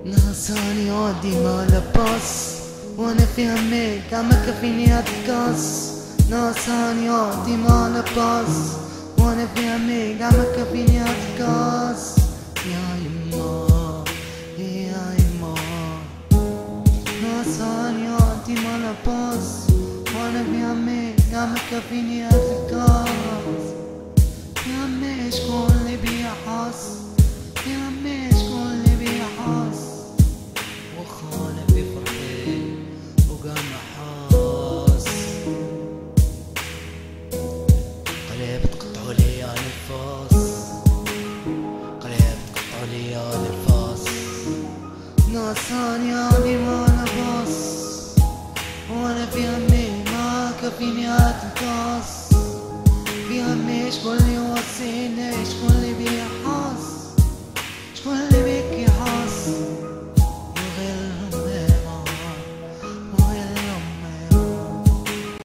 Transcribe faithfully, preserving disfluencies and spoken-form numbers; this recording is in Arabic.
ناقصاني عادي ما لباس، وانا في همك عم كفيني اتكاس. ناقصاني عادي ما لباس، وانا في همك عم كفيني اتكاس. يا يما يا يما ناقصاني عادي ما لباس، وانا في همك عم كفيني اتكاس. يا عمي شكون اللي بيحس، يا عمي شكون اللي بيحس، وخانق بفرحي وقام حاس. قلب تقطعوا لي يا النفاس، قلب تقطعوا لي يا النفاس. ناقصاني